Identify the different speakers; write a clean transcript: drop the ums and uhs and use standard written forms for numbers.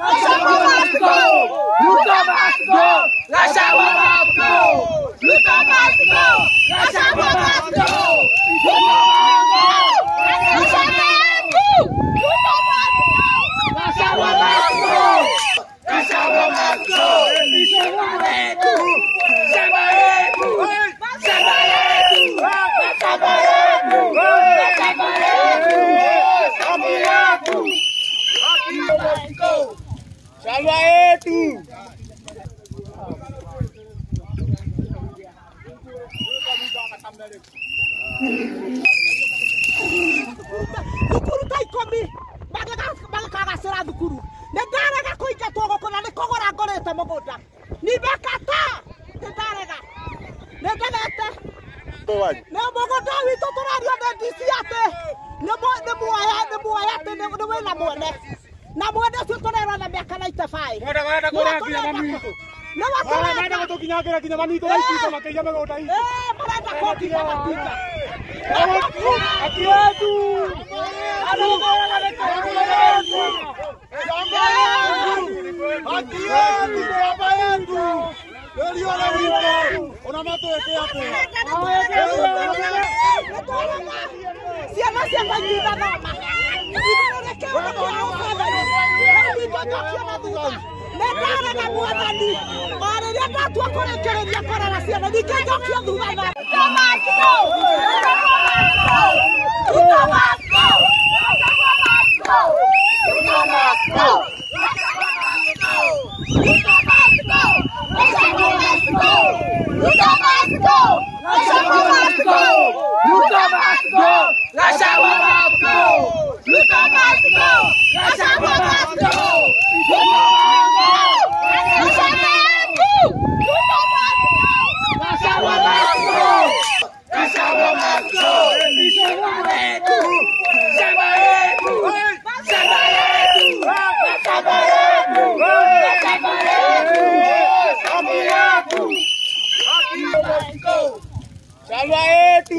Speaker 1: Thukuru ta ikomi magakagacĩra thukuru nĩ ndarega kũingatwo gũkũ na nĩ kũgũra ngũrĩte mũgũnda nĩmbekata nĩndarega nĩndegete na mũgũnda witũ tũrario nĩ DC atĩ nĩ muoya atĩ nĩ wĩna mwene na mwene ũcio tũrerwo na mĩaka 95
Speaker 2: Marenda gũtũkinyangĩra kinya manitũ maitũ makĩiya mĩgũnda itũ.
Speaker 1: Marenda kũnginya matinga.
Speaker 2: Haki yetu. Haki yetu, baba yetu. Ndio na wito. Unamatuwekea hapo.
Speaker 1: Ciana ciakwa itigathoma. Ithurekewe nĩndarega mwathani o rĩrĩa ndatua kũrekereria kũrera ciana ningĩ njokio thutha
Speaker 2: Salva yetu.